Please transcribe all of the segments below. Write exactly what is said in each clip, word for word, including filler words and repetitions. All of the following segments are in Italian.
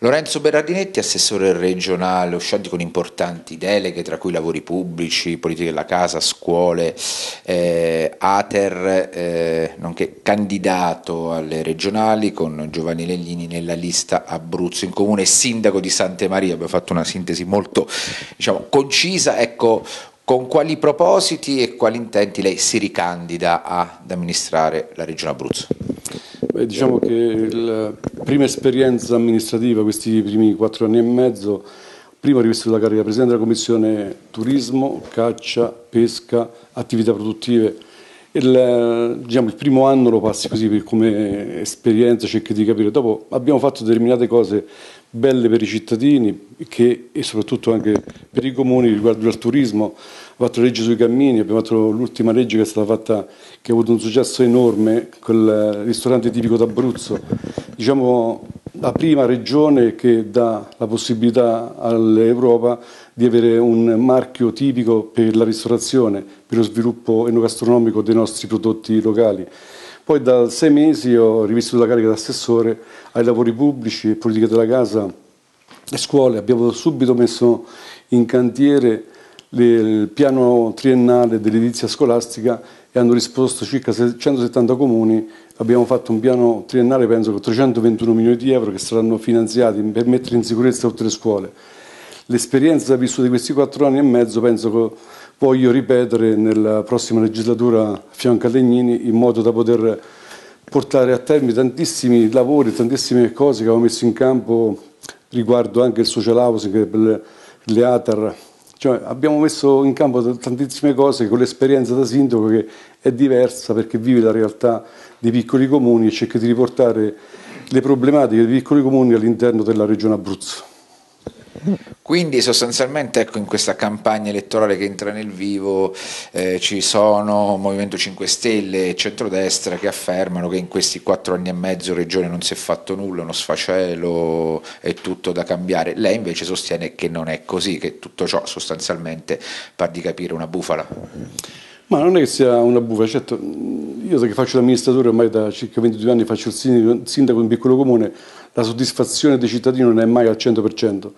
Lorenzo Berardinetti, assessore regionale, uscenti con importanti deleghe, tra cui lavori pubblici, politiche della casa, scuole, eh, Ater, eh, nonché candidato alle regionali con Giovanni Legnini nella lista Abruzzo in Comune, sindaco di Sante Maria. Abbiamo fatto una sintesi molto, diciamo, concisa. Ecco, con quali propositi e quali intenti lei si ricandida ad amministrare la regione Abruzzo? Beh, diciamo che la prima esperienza amministrativa, questi primi quattro anni e mezzo, prima ho rivestito la carica Presidente della Commissione Turismo, Caccia, Pesca, Attività Produttive. Il, diciamo, il primo anno lo passi così come esperienza, cerchi di capire. Dopo abbiamo fatto determinate cose belle per i cittadini che, e soprattutto anche per i comuni riguardo al turismo. Abbiamo fatto legge sui cammini, abbiamo fatto l'ultima legge che è stata fatta, che ha avuto un successo enorme, col ristorante tipico d'Abruzzo. Diciamo la prima regione che dà la possibilità all'Europa di avere un marchio tipico per la ristorazione, per lo sviluppo enogastronomico dei nostri prodotti locali. Poi da sei mesi ho rivisto la carica d'assessore ai lavori pubblici, politiche della casa e scuole. Abbiamo subito messo in cantiere le, il piano triennale dell'edilizia scolastica e hanno risposto circa centosettanta comuni. Abbiamo fatto un piano triennale, penso, con trecentoventuno milioni di euro che saranno finanziati per mettere in sicurezza tutte le scuole. L'esperienza vissuta di questi quattro anni e mezzo penso che voglio ripetere nella prossima legislatura a fianco a Legnini, in modo da poter portare a termine tantissimi lavori, tantissime cose che abbiamo messo in campo riguardo anche il social housing, le Ater. Cioè, abbiamo messo in campo tantissime cose con l'esperienza da sindaco che è diversa perché vive la realtà dei piccoli comuni e cerca di riportare le problematiche dei piccoli comuni all'interno della regione Abruzzo. Quindi sostanzialmente, ecco, in questa campagna elettorale che entra nel vivo eh, ci sono Movimento cinque Stelle e Centrodestra che affermano che in questi quattro anni e mezzo in regione non si è fatto nulla, uno sfacelo, è tutto da cambiare. Lei invece sostiene che non è così, che tutto ciò sostanzialmente par di capire una bufala. Ma non è che sia una bufala, certo, io che faccio l'amministratore ormai da circa ventidue anni, faccio il sindaco in un piccolo comune, la soddisfazione dei cittadini non è mai al cento per cento.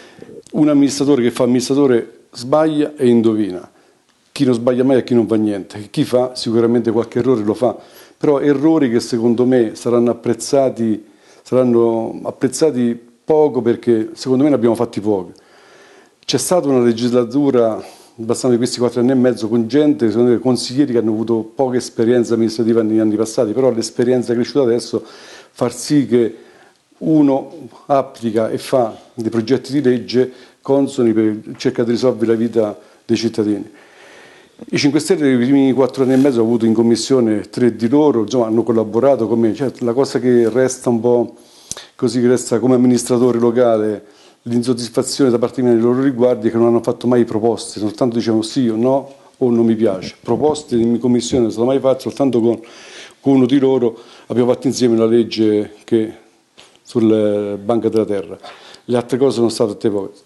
Un amministratore che fa amministratore sbaglia e indovina, chi non sbaglia mai e chi non fa niente, chi fa sicuramente qualche errore lo fa, però errori che secondo me saranno apprezzati, saranno apprezzati poco perché secondo me ne abbiamo fatti pochi. C'è stata una legislatura, bastando di questi quattro anni e mezzo, con gente, secondo me, consiglieri che hanno avuto poca esperienza amministrativa negli anni passati, però l'esperienza cresciuta adesso far sì che uno applica e fa dei progetti di legge consoni per cercare di risolvere la vita dei cittadini. I cinque Stelle nei primi quattro anni e mezzo ho avuto in commissione tre di loro, insomma, hanno collaborato con me. Cioè, la cosa che resta un po' così, che resta come amministratore locale, l'insoddisfazione da parte mia nei loro riguardi è che non hanno fatto mai proposte, soltanto dicevano sì o no o non mi piace. Proposte in commissione non sono mai fatte, soltanto con, con uno di loro abbiamo fatto insieme una legge che sulle banche della terra. Le altre cose sono state fatte poche.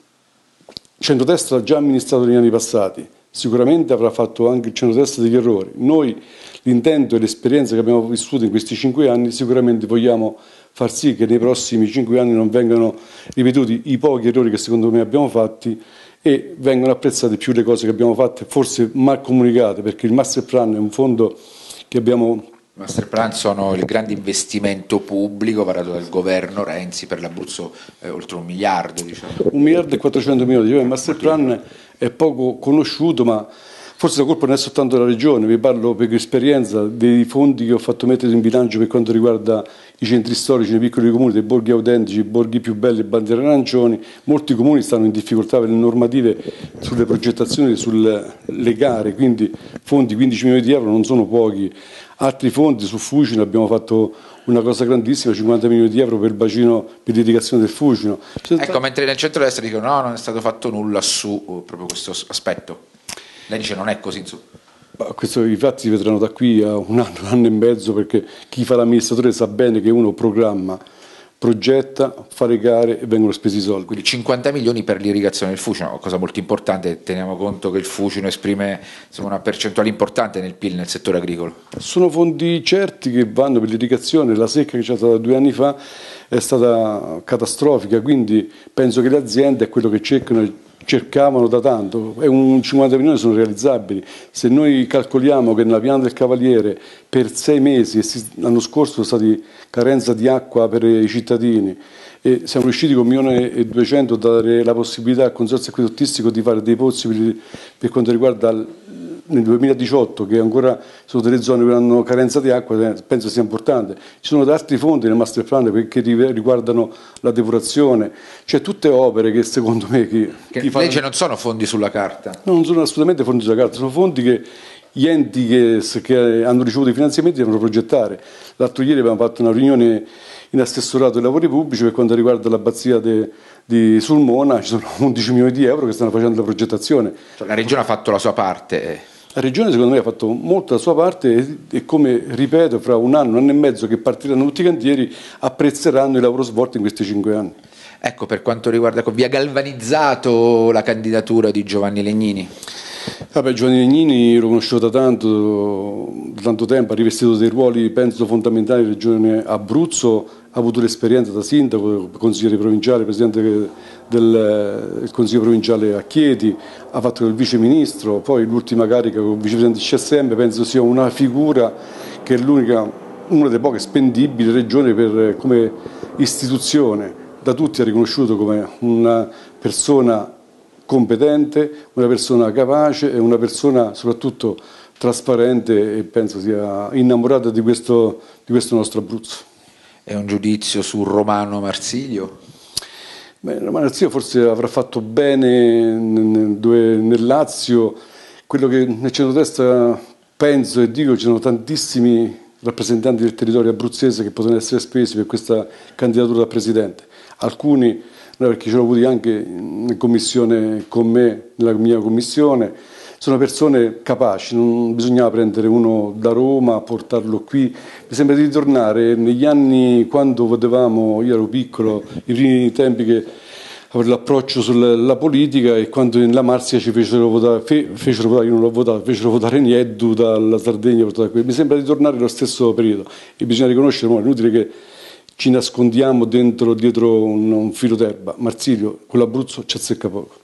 Centrodestra ha già amministrato negli anni passati, sicuramente avrà fatto anche il centrodestra degli errori. Noi l'intento e l'esperienza che abbiamo vissuto in questi cinque anni sicuramente vogliamo far sì che nei prossimi cinque anni non vengano ripetuti i pochi errori che secondo me abbiamo fatti e vengano apprezzate più le cose che abbiamo fatte, forse mal comunicate, perché il Master Plan è un fondo che abbiamo... Il Master Plan sono il grande investimento pubblico varato dal governo Renzi per l'Abruzzo, eh, oltre un miliardo. Diciamo. Un miliardo e quattrocento milioni, il Master Plan è poco conosciuto, ma forse la colpa non è soltanto della Regione, vi parlo per esperienza dei fondi che ho fatto mettere in bilancio per quanto riguarda i centri storici nei piccoli comuni, dei borghi autentici, i borghi più belli, bandiere arancioni. Molti comuni stanno in difficoltà per le normative sulle progettazioni, sulle gare, quindi fondi quindici milioni di euro non sono pochi. Altri fondi su Fucino abbiamo fatto una cosa grandissima, cinquanta milioni di euro per il bacino per l'irrigazione del Fucino. Ecco, mentre nel centro-destra dicono no, non è stato fatto nulla su uh, proprio questo aspetto. Lei dice non è così, insomma. Questo, i fatti si vedranno da qui a un anno, un anno e mezzo, perché chi fa l'amministratore sa bene che uno programma, progetta, fa le gare e vengono spesi i soldi. Quindi cinquanta milioni per l'irrigazione del Fucino, cosa molto importante, teniamo conto che il Fucino esprime insomma, una percentuale importante nel P I L nel settore agricolo. Sono fondi certi che vanno per l'irrigazione, la secca che c'è stata due anni fa è stata catastrofica, quindi penso che le aziende è quello che cercano cercavano da tanto, e un cinquanta milioni sono realizzabili. Se noi calcoliamo che nella Piana del Cavaliere per sei mesi, l'anno scorso sono stati carenza di acqua per i cittadini e siamo riusciti con un milione e duecento a dare la possibilità al consorzio acquedottistico di fare dei pozzi per, per quanto riguarda il, nel duemiladiciotto, che ancora sono delle zone che hanno carenza di acqua, penso sia importante. Ci sono altri fondi nel master plan che riguardano la depurazione, cioè tutte opere che secondo me... Che, che in legge non sono fondi sulla carta. No, non sono assolutamente fondi sulla carta, sono fondi che gli enti che, che hanno ricevuto i finanziamenti devono progettare. L'altro ieri abbiamo fatto una riunione in assessorato ai lavori pubblici per quanto riguarda l'abbazia di Sulmona, ci sono undici milioni di euro che stanno facendo la progettazione. Cioè, la Regione ha fatto la sua parte. La Regione secondo me ha fatto molto la sua parte e, e come ripeto, fra un anno, un anno e mezzo che partiranno tutti i cantieri, apprezzeranno il lavoro svolto in questi cinque anni. Ecco, per quanto riguarda, vi ha galvanizzato la candidatura di Giovanni Legnini? Vabbè, Giovanni Legnini l'ho conosciuto da tanto, da tanto tempo, ha rivestito dei ruoli penso fondamentali in Regione Abruzzo, ha avuto l'esperienza da sindaco, consigliere provinciale, presidente del, del Consiglio provinciale a Chieti, ha fatto il vice ministro, poi l'ultima carica come vicepresidente del C S M, penso sia una figura che è l'unica, una delle poche spendibili regioni per, come istituzione, da tutti è riconosciuto come una persona competente, una persona capace e una persona soprattutto trasparente e penso sia innamorata di questo, di questo nostro Abruzzo. È un giudizio su Romano Marsilio? Beh, Romano Marsilio forse avrà fatto bene nel, nel Lazio, quello che nel centrodestra penso e dico ci sono tantissimi rappresentanti del territorio abruzzese che possono essere spesi per questa candidatura a presidente, alcuni perché ce l'ho avuti anche in commissione con me, nella mia commissione, sono persone capaci, non bisognava prendere uno da Roma, portarlo qui, mi sembra di ritornare negli anni quando potevamo, io ero piccolo, i primi tempi che avevo l'approccio sulla politica e quando nella Marsia ci fecero votare, fe, fecero votare, io non l'ho votato, fecero votare Nieddu dalla Sardegna, mi sembra di tornare nello stesso periodo e bisogna riconoscere, è inutile che ci nascondiamo dentro, dietro un, un filo d'erba. Marsilio, quell'Abruzzo ci azzecca poco.